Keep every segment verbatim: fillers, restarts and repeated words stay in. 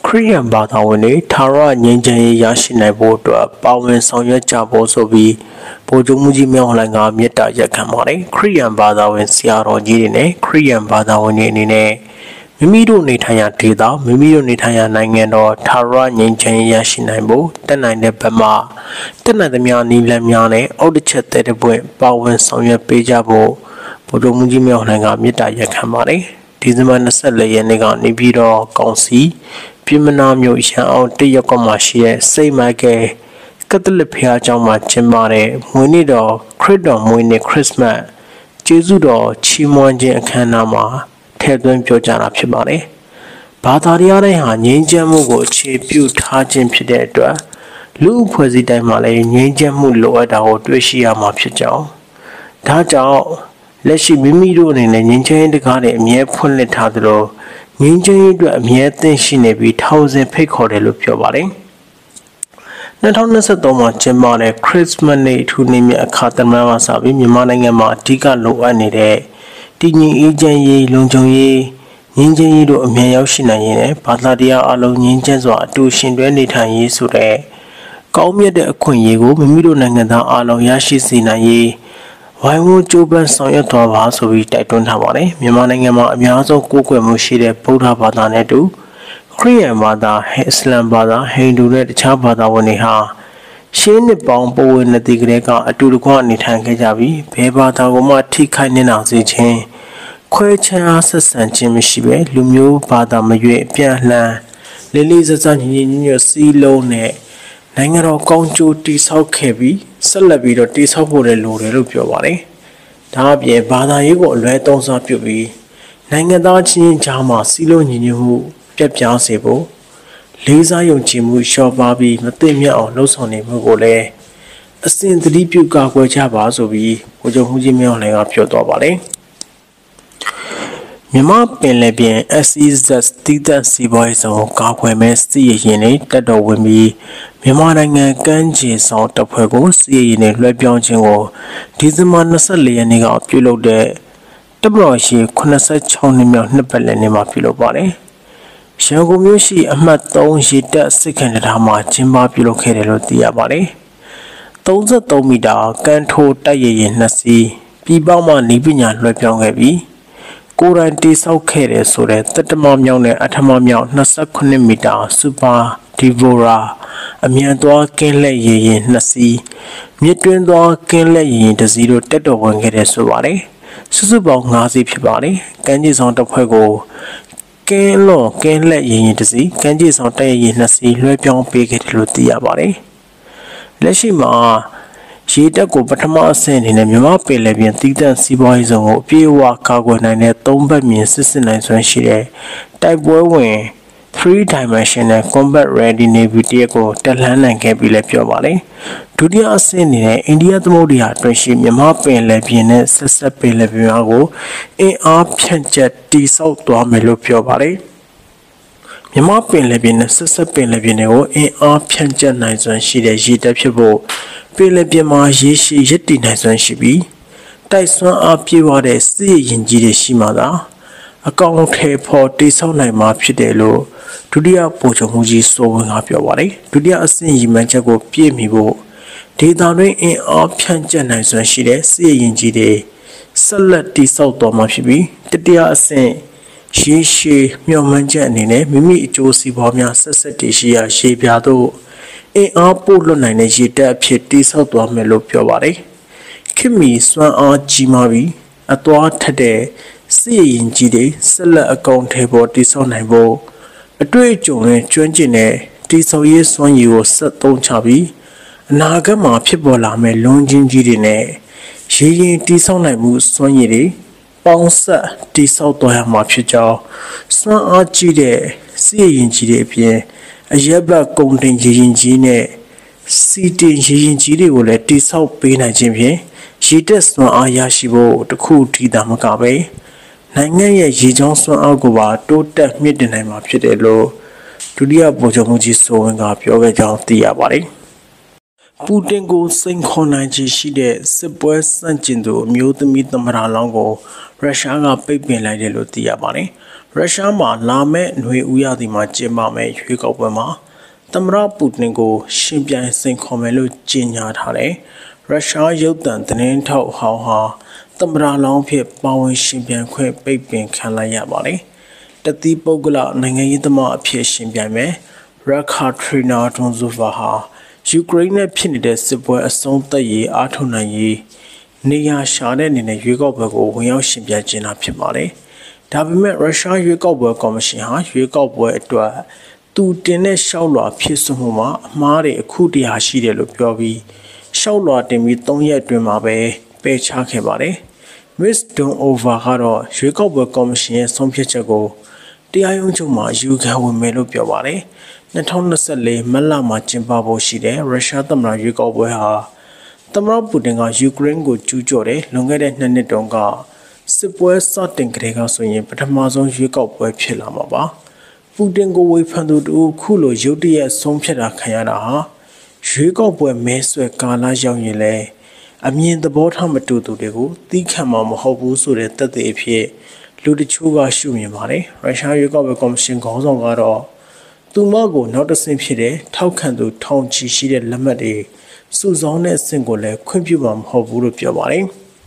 Korean ဘာသာဝင်တွေထာဝရငြိမ်းချမ်းရေးရရှိနိုင်ဖို့အတွက်ပါဝင်ဆောင်ရွက်ကြဖို့ဆိုပြီးဗိုလ်ချုပ်မှုကြီးမြောက်လှိုင်ကမြစ်တာရက်ခံပါတယ်။ Korean ဘာသာဝင်ဆရာတော်ကြီးတွေနဲ့ Korean ဘာသာဝင်တွေအနေနဲ့မိမိတို့နေထိုင်ရာဒေသမိမိတို့နေထိုင်ရာနိုင်ငံတော်ထာဝရငြိမ်းချမ်းရေးရရှိနိုင်ဖို့တက်နိုင်တဲ့ဘက်မှတက်နိုင်သမျှနည်းလမ်းများနဲ့အောက်တစ်ချက်တဲ့တဲ့ပွင့်ပါဝင်ဆောင်ရွက်ပေးကြဖို့ဗိုလ်ချုပ်မှုကြီးမြောက်လှိုင်ကမြစ်တာရက်ခံပါတယ်။ဒီဇင်ဘာ၂၄ရက်နေ့ကနေပြီးတော့ကောင်စီပြည်မနာမျိုးရန်အောင်တရက်ကွက်မှာရှိတဲ့စိတ်မိုက်ကယ်ကက်သလစ်ဘုရားကျောင်းမှာကျင်းပတဲ့မွေးနေ့တော်ခရစ်တော်မွေးနေ့ခရစ်စမတ်ကျေးဇူးတော်ချီးမွမ်းခြင်းအခမ်းအနားမှာထည့်သွင်းပြောကြားတာဖြစ်ပါတယ်။ဘာသာတရားတိုင်းဟာငြိမ်းချမ်းမှုကိုအခြေပြုထားခြင်းဖြစ်တဲ့အတွက်လူ့အဖွဲ့အစည်းတိုင်းမှာလည်းငြိမ်းချမ်းမှုလိုအပ်တာကိုတွေ့ရှိရမှာဖြစ်ကြောင်းဒါကြောင့်လက်ရှိမိမိတို့အနေနဲ့ငြိမ်းချမ်းရေးတကားတွေအမြဲဖွင့်လှစ်ထားသလိုငြိမ်းချမ်းရေးအတွက်အမြဲသင့်ရှိနေပြီးထောင်စင်ဖိတ်ခေါ်တယ်လို့ပြောပါတယ်။၂၀၂၃မှာကျင်းပတဲ့ Christmas နေ့ထူးနေ့မြတ်အခါသမယမှာစပြီးမြန်မာနိုင်ငံမှာအဓိကလိုအပ်နေတဲ့တည်ငြိမ်အေးချမ်းရေးလုံခြုံရေးငြိမ်းချမ်းရေးတို့အမြန်ရောက်ရှိနိုင်ရင်လည်းဘာသာတရားအလုံးငြိမ်းချမ်းစွာအတူရှင်တွဲနေထိုင်ရေးဆိုတဲ့ကောင်းမြတ်တဲ့အခွင့်အရေးကိုမိမိတို့နိုင်ငံသားအလုံးရရှိစေနိုင်ရေးဝိုင်းဝန်းကြိုးပမ်းဆောင်ရွက်သွားပါဆိုပြီးတိုက်တွန်းထားပါတယ်။မြန်မာနိုင်ငံမှာအများဆုံးကိုးကွယ်မှုရှိတဲ့ဗုဒ္ဓဘာသာနဲ့တူခရစ်ယာန်ဘာသာ၊အစ္စလာမ်ဘာသာ၊ဟိန္ဒူနဲ့တခြားဘာသာဝင်တွေဟာရှေးနှစ်ပေါင်းပိုဝင်တဲ့ကလေးကအတူတကွနေထိုင်ခဲ့ကြပြီးဘယ်ဘာသာကိုမှထိခိုက်နေတာစေခြင်းခွဲခြားဆက်ဆံခြင်းမရှိဘဲလူမျိုးဘာသာမရွေးအပြန်လှန်လေးလေးစားစားညီညီညွတ်စီလုံးနဲ့နိုင်ငံတော်ကောင်းကျိုးတည်ဆောက်ခဲ့ပြီးဆက်လက်ပြီးတော့တည်ဆောက်ဖို့လည်းလိုတယ်လို့ပြောပါတယ်။ဒါအပြင်ဘာသာရေးကိုအလွဲသုံးစားပြုပြီးနိုင်ငံသားချင်းကြားမှာစီလုံးညီညွတ်မှုပြတ်ပြားစေဖို့လေးစားယုံကြည်မှုလျှော့ပါပြီးမသိမြတ်အောင်လှုံ့ဆော်နေမှုကိုလည်းအစဉ်သတိပြုကာကွယ်ကြပါဆိုပြီးဗိုလ်ချုပ်မှုကြီးမြောက်လှိုင်ကပြောသွားပါတယ်။မြန်မာပင်လယ်ပြင် S E Z တည်တဲ့စီးပွားရေးဆောင်ကာကွယ်မဲ့စစ်ရေးရင်တွေတက်တော်ဝင်ပြီးမြန်မာနိုင်ငံကမ်းခြေဆောင်တပ်ဖွဲ့ကိုစစ်ရေးရင်တွေလွှဲပြောင်းခြင်းကိုဒီဇင်ဘာ၂၄ရက်နေ့ကပြုလုပ်တဲ့တပ်မတော်ရှိ၇၆နှစ်မြောက်နှစ်ပတ်လည်နေ့မှာပြုလုပ်ပါတယ်။ရန်ကုန်မြို့ရှိအမှတ်၃ရေတပ်စစ်ခံတပ်မှာကျင်းပပြုလုပ်ခဲ့တယ်လို့သိရပါတယ်။၃၃မီတာကန်ထိုးတိုက်ရရင်နှစ်စီးပြည်ပမှနီးပညာလွှဲပြောင်းခဲ့ပြီးကိုယ်တိုင်တိဆောက်ခဲ့တယ်ဆိုတဲ့တတမမြောက်နဲ့အထမမြောက်၂၉မီတာစူပါဒီဗိုရာအမြန်သွားကင်းလှည့်ရရင်နှစ်စီးမြစ်တွင်းသွားကင်းလှည့်ရရင်တစ်စီးတို့တက်တော်ဝင်ခဲ့တယ်ဆိုပါတယ်စုစုပေါင်း၅စီးဖြစ်ပါတယ်ကမ်းခြေဆောင်တပ်ဖွဲ့ကိုကင်းလွန်ကင်းလှည့်ရရင်တစ်စီးကမ်းခြေဆောင်တိုက်ရရင်နှစ်စီးလွှဲပြောင်းပေးခဲ့တယ်လို့သိရပါတယ်လက်ရှိမှာရေတပ်ကိုပထမအဆင့်အနေနဲ့မြန်မာပင်လယ်ပြင်တည်တံ့စီးပွားရေးဆောင်ကိုအပြည့်အဝကာကွယ်နိုင်တဲ့သုံးဘက်မြင်စစ်စစ်နိုင်စွမ်းရှိတဲ့တိုက်ပွဲဝင်three dimensional combat ready navy တရက်ကိုတက်လှမ်းနိုင်ခဲ့ပြီလည်းပြောပါလေဒုတိယအဆင့်အနေနဲ့အိန္ဒိယသမုဒ္ဒရာအတွင်းရှိမြန်မာပင်လယ်ပြင်နဲ့ဆက်ဆက်ပင်လယ်ပြင်များကိုအင်အားဖြန့်ကျက်တိဆောက်သွားမယ်လို့ပြောပါလေမြန်မာပင်လယ်ပြင်နဲ့ဆက်ဆက်ပင်လယ်ပြင်တွေကိုအင်အားဖြန့်ကျက်နိုင်စွမ်းရှိတဲ့ရေတပ်ဖြစ်ဖို့ပင်လယ်ပြင်မှာရေရှည်ရည်တည်နိုင်စွမ်းရှိပြီးတိုက်စွမ်းအားပြည့်ဝတဲ့စစ်ရေးရင်ကြီးတွေရှိမှသာအကောင်အထည်ဖော်တိဆောက်နိုင်မှာဖြစ်တယ်လို့ဒုတိယဗိုလ်ချုပ်မှုကြီးစိုးဝင်းကပြောပါတယ်ဒုတိယအဆင့်ရည်မှန်းချက်ကိုပြည့်မီဖို့ဒေသတွင်းအင်အားဖြန့်ကျက်နိုင်စွမ်းရှိတဲ့စစ်ရေးရင်ကြီးတွေဆက်လက်တိဆောက်တော်မှာဖြစ်ပြီးတတိယအဆင့်ရေရှည်မျှော်မှန်းချက်အနေနဲ့မိမိအကျိုးစီးပွားများဆက်ဆက်တည်ရှိရာရှေးပြားသို့အင်အားပို့လွှတ်နိုင်တဲ့ရေတပ်အဖြစ်တိဆောက်သွားမယ်လို့ပြောပါတယ်ခင်မီစွမ်းအားကြီးမားပြီးအသွားထက်တဲ့စစ်ရင်ကြီးတွေဆက်လက်အကောင်ထဲပေါ်တိဆောက်နိုင်ဖို့အတွေ့အကြုံနဲ့ကျွမ်းကျင်တဲ့တိဆောက်ရေးစွမ်းရည်ကိုဆက်သုံးချပြီးအနာဂတ်မှာဖြစ်ပေါ်လာမယ့်လွန်ချင်းကြီးတွေနဲ့ရေရင်တိဆောက်နိုင်မှုစွမ်းရည်တွေပေါင်းဆက်တိဆောက်သွားရမှာဖြစ်ကြောင်းစွမ်းအားကြီးတဲ့စစ်ရင်ကြီးတွေအပြင်အရက်ဘတ်ကုန်တင်ရေရင်ကြီးနဲ့စီတင်ရေရင်ကြီးတွေကိုလည်းတိဆောက်ပေးနိုင်ခြင်းဖြင့်ရေတက်စွမ်းအားရရှိဖို့တခုတည်တာမကပဲနိုင်ငံရဲ့ရေချောင်းစွမ်းအားကိုပါတိုးတက်မြင့်တင်နိုင်မှာဖြစ်တယ်လို့ဒုတိယဗိုလ်ချုပ်မှုကြီးစိုးဝင်းကပြောခဲ့ကြောင်းသိရပါတယ်။ပူတင်ကိုစိန်ခေါ်နိုင်ခြင်းရှိတဲ့စစ်ပွဲစန့်ကျင်သူအမျိုးသမီးသမ္မတလောင်းကိုရုရှားကပိတ်ပင်လိုက်တယ်လို့သိရပါတယ်။ရုရှားမှာလာမဲ့ຫນွေဦးရသည်မှာကျင်းပမဲ့ရွေးကောက်ပွဲမှာသမ္မတပူတင်ကိုရှင်ပြိုင်စိန်ခေါ်မယ်လို့ကြေညာထားတယ်။ရုရှားရုပ်သံသတင်းထောက်ဟောင်းဟာသမ္မတလောင်းဖြစ်ပါဝင်ရှင်ပြိုင်ခွင့်ပိတ်ပင်ခံလိုက်ရပါတယ်။တတိပုဂ္ဂလနိုင်ငံရေးသမားအဖြစ်ရှင်ပြိုင်မယ်ရက်ခါထရီနာဒွန်ဇိုဗာဟာယူကရိန်းနဲ့ဖြစ်နေတဲ့စစ်ပွဲအဆုံးသတ်ရေးအားထုတ်နိုင်ရေးနေရာရှာတဲ့အနေနဲ့ရွေးကောက်ပွဲကိုဝင်ရောက်ရှင်ပြိုင်ခြင်းဖြစ်ပါတယ်။ဒါပေမဲ့ရုရှားရွေးကောက်ပွဲကော်မရှင်ဟာရွေးကောက်ပွဲအတွက်သူတင်တဲ့ရှောက်လွှာဖြစ်စွမှုမှာအမှားတွေအခုတရာရှိတယ်လို့ပြောပြီးရှောက်လွှာတင်ပြီး၃ရက်အတွင်းမှာပဲပယ်ချခဲ့ပါတယ်။ Miss Donova ကတော့ရွေးကောက်ပွဲကော်မရှင်ရဲ့ဆုံးဖြတ်ချက်ကိုတရားရုံးချုပ်မှာယူခံဝင်မယ်လို့ပြောပါတယ်။၂၀၂၄မတ်လမှာကျင်းပဖို့ရှိတဲ့ရုရှားသမ္မတရွေးကောက်ပွဲဟာသမ္မတပူတင်ကယူကရိန်းကိုကျူးကျော်တဲ့လွန်ခဲ့တဲ့နှစ်နှစ်တုန်းကစစ်ပွဲစတင်ကတည်းကဆိုရင်ပထမဆုံးရွေးကောက်ပွဲဖြစ်လာမှာပါ။ပူတင်ကိုဝေဖန်သူတို့ခုလိုရုတ်တရက်ဆုံးဖြတ်တာခံရတာဟာရွေးကောက်ပွဲမဲဆွယ်ကာလရောက်ရင်လည်းအမြင်သဘောထားမတူသူတွေကိုသိခံမှာမဟုတ်ဘူးဆိုတဲ့သက်သေအဖြစ်လူတချို့ကရှုမြင်ပါတယ်။ရုရှားရွေးကောက်ပွဲကော်မရှင်ခေါင်းဆောင်ကတော့သူမကိုနောက်တစ်ဆင့်ဖြစ်တဲ့ထောက်ခံသူထောင်ချီရှိတဲ့လက်မှတ်တွေစုဆောင်းတဲ့အဆင့်ကိုလည်းခွင့်ပြုမှာမဟုတ်ဘူးလို့ပြောပါတယ်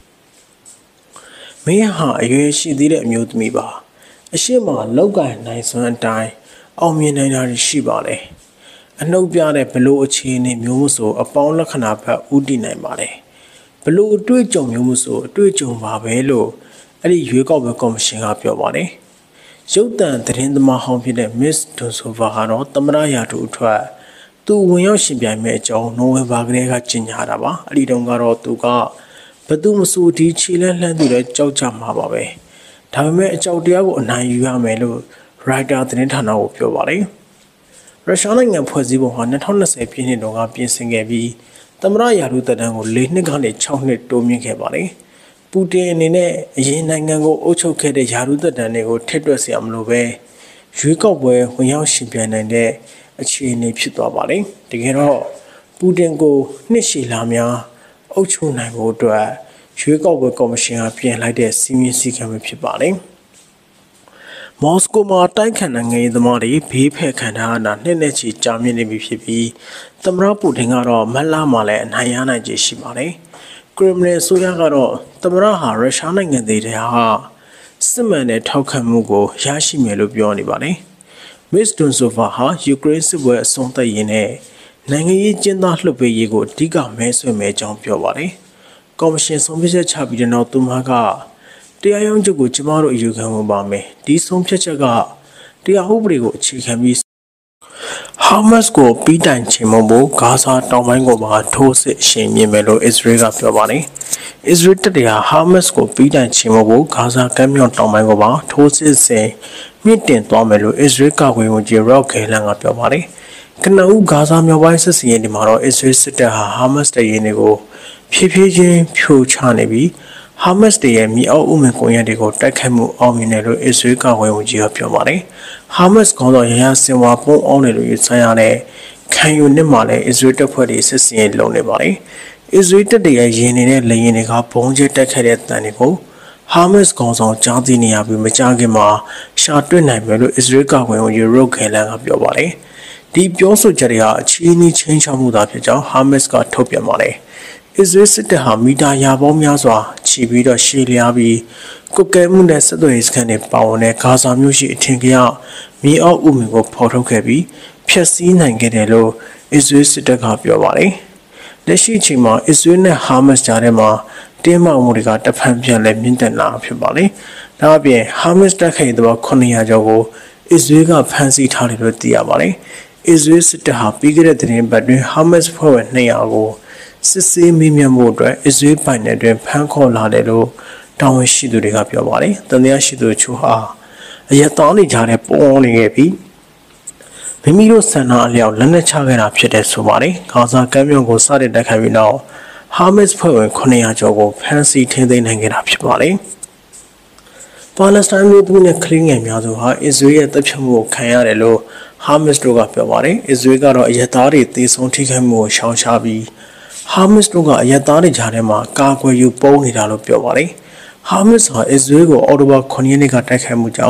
။မင်းဟာအရွယ်ရှိသေးတဲ့အမျိုးသမီးပါ။အရှိမလောက်ကန်နိုင်စွမ်းအတိုင်းအောင်မြင်နိုင်တာရှိပါလေ။အနှုတ်ပြတဲ့ဘလို့အခြေအနေမျိုးမဆိုအပေါင်းလက္ခဏာဘက်ဥတည်နိုင်ပါလေ။ဘလို့အတွေ့အကြုံမျိုးမဆိုအတွေ့အကြုံပါပဲလို့အဲ့ဒီရွေးကောက်ပွဲကော်မရှင်ကပြောပါတယ်။ရုပ်သံသတင်းသမားဟောင်းဖြစ်တဲ့ Miss Donova ကတော့သမ္မတရာထူးအတွက်သူဝင်ရောက်ရှင်ပြိုင်မဲ့အကြောင်းနိုဝင်ဘာကတည်းကကြေညာတာပါအဲ့ဒီတုန်းကတော့သူကဘသူမဆိုဒီခြေလန်းလှမ်းသူလည်းကြောက်ကြမှာပါပဲဒါပေမဲ့အကြောက်တရားကိုအနိုင်ယူရမယ်လို့ Reuters သတင်းဌာနကိုပြောပါတယ်ရုရှားနိုင်ငံဖွဲ့စည်းပုံဟာ၂၀၂၀ပြည့်နှစ်တုန်းကပြင်ဆင်ခဲ့ပြီးသမ္မတရာထူးသက်တမ်းကို၄နှစ်ကနေ၆နှစ်တိုးမြင့်ခဲ့ပါတယ်ပူတင်အနေနဲ့အရင်နိုင်ငံကိုအုပ်ချုပ်ခဲ့တဲ့ယာရုသက်တမ်းတွေကိုထစ်တွက်စရာမလိုပဲရွေးကောက်ပွဲဝင်ရောက်ရှင်ပြိုင်နိုင်တဲ့အခြေအနေဖြစ်သွားပါတယ်။တကယ်တော့ပူတင်ကိုနှစ်ရှည်လာများအုပ်ချုပ်နိုင်ဖို့အတွက်ရွေးကောက်ပွဲကော်မရှင်ကပြင်လိုက်တဲ့စီမင်းစည်းကမ်းပဲဖြစ်ပါတယ်။မော်စကိုမှာတိုက်ခိုက်နိုင်ငံရေးသမားတွေဘေးဖယ်ခံထားတာနှစ်နဲ့ချီကြာမြင့်နေပြီဖြစ်ပြီးသမ္မတပူတင်ကတော့မတ်လမှာလည်းအနိုင်ရနိုင်ခြေရှိပါတယ်။ကရမလင်ဆိုရကတော့သမ္မတဟာရုရှားနိုင်ငံသေးတဲ့ဟာစစ်မှန်တဲ့ထောက်ခံမှုကိုရရှိမယ်လို့ပြောနေပါတယ်။ Miss Donova ဟာယူကရိန်းစစ်ပွဲအဆုံးသတ်ရေးနဲ့နိုင်ငံရေးကျင်းသားလှုပ်ပေးရေးကိုအဓိကမဲဆွယ်မယ်ကြောင်းပြောပါတယ်။ကော်မရှင်ဆုံးဖြတ်ချက်ချပြီးတဲ့နောက်သူမကတရားရုံးချုပ်ကိုကျမတို့အယူခံဝင်ပါမယ်။ဒီဆုံးဖြတ်ချက်ကတရားဥပဒေကိုအခြေခံပြီးဟာမတ်စ်ကိုပြီးတိုင်ချေမှုဖို့ဂါဇာတောင်ပိုင်းကိုပါထိုးစစ်ရှင်မြင်မယ်လို့အစ္စရေးကပြောပါတယ်။အစ္စရေးတပ်တွေကဟာမတ်စ်ကိုပြီးတိုင်ချေမှုဖို့ဂါဇာကမ်းမြောင်တောင်ပိုင်းကိုပါထိုးစစ်ဆင်မြင့်တင်သွားမယ်လို့အစ္စရေးကာကွယ်ရေးဝန်ကြီးရော့ဂေလန်ကပြောပါတယ်။ကနဦးဂါဇာမြောက်ပိုင်းစစ်စင်ရေးဒီမှာတော့အစ္စရေးစစ်တပ်ဟာဟာမတ်စ်တပ်ရင်းတွေကိုဖြည်းဖြည်းချင်းဖြိုချနေပြီးဟာမတ်စ်တွေရဲ့မြေအောက်ဥမင်ကွန်ရက်တွေကိုတိုက်ခိုက်မှုအောင်မြင်တယ်လို့အစ္စရေးကာကွယ်ရေးဝန်ကြီးကပြောပါတယ်။ဟာမတ်စ်ခေါင်းဆောင်ရဟဆင်ဝါပုံအောင်တယ်လို့ယူဆရတဲ့ခံယူနစ်မှာလည်းအစ္စရေးတပ်ဖွဲ့တွေစစ်စင်ရေးလုပ်နေပါတယ်။အစ္စရေးတပ်တွေရဲ့ရင်းနေတဲ့လေရင်တွေကဘုံကျဲတိုက်ခိုက်တဲ့တန်တွေကိုဟာမတ်စ်ခေါင်းဆောင်ကြားသိနေရပြီးမကြခင်မှာရှာတွေ့နိုင်မယ်လို့အစ္စရေးကာကွယ်ရေးဝန်ကြီးရော့ဂေလန်ကပြောပါတယ်။ဒီပြောဆိုချက်တွေဟာအချီးနှီးချင်းချောက်မှုသာဖြစ်ကြောင်းဟာမတ်စ်ကထုတ်ပြန်ပါတယ်။အစ္စရေးစစ်တပ်ဟာမီတာရာပေါင်းများစွာချီပြီးတော့ရှည်လျားပြီးကုတ်ကဲမှုနဲ့ဆက်သွယ်ရေးစခန်းတွေပါဝင်တဲ့ဂါဇာမြို့ရှိအထင်ကရမြေအောက်ဥမင်ကိုဖော်ထုတ်ခဲ့ပြီးဖျက်ဆီးနိုင်ခဲ့တယ်လို့အစ္စရေးစစ်တပ်ကပြောပါတယ်။လက်ရှိအချိန်မှာအစ္စရေးနဲ့ဟာမတ်စ်ကြားထဲမှာတင်းမာမှုတွေကတဖန်ပြန်လဲမြင့်တက်လာဖြစ်ပါလေ။ဒါအပြင်ဟာမတ်စ်တပ်ခိုင်တဲ့ခုနှစ်ရာကျော်ကိုအစ္စရေးကဖမ်းဆီးထားတယ်လို့သိရပါတယ်။အစ္စရေးစစ်တပ်ဟာပြီးခဲ့တဲ့သတင်းပတ်တွင်ဟာမတ်စ်ဖွဲ့ဝင်နှစ်ရာကိုစစ်ဆေးမေးမြန်းမှုအတွက်အစ္စရေးပိုင်နယ်တွင်ဖမ်းခေါ်လာတယ်လို့တာဝန်ရှိသူတွေကပြောပါတယ်။တန်တရားရှိသူချို့ဟာအရတောင်းနေကြတဲ့ပုံနေခဲ့ပြီးမိမိတို့ဆန္ဒအလျောက်လက်နက်ချခဲ့တာဖြစ်တဲ့ဆိုပါတယ်။ဂါဇာကမ်းမြောင်ကိုစတင်တိုက်ခိုက်ပြီးနောက်ဟာမတ်စ်ဖွဲ့ဝင်ခုနှစ်ရာကျော်ကိုဖမ်းဆီးထိန်းသိမ်းနိုင်ခဲ့တာဖြစ်ပါတယ်။ပါလက်စတိုင်းမျိုးသမီးနဲ့ကလေးငယ်များစုဟာအစ္စရေးရဲ့တပ်ဖြတ်မှုကိုခံရတယ်လို့ဟာမတ်စ်တို့ကပြောပါတယ်။အစ္စရေးကတော့အရသားတွေတေဆုံးထိခိုက်မှုကိုရှောင်ရှားပြီးဟာမတ်စ်တို့ကအရသားတွေကြားထဲမှာကာကွယ်ယူပုံနေတာလို့ပြောပါတယ်။ဟာမတ်စ်ဟာအစ္စရေးကိုအော်တိုဘာခုနှစ်ရက်နေ့ကတိုက်ခိုက်မှုကြောင့်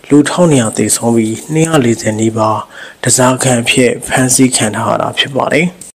လူထောင်နေရာသေဆုံးပြီးနှစ်ရာလေးဆယ်နီးပါးတစားခံဖြစ်ဖမ်းဆီးခံထားရတာဖြစ်ပါတယ်။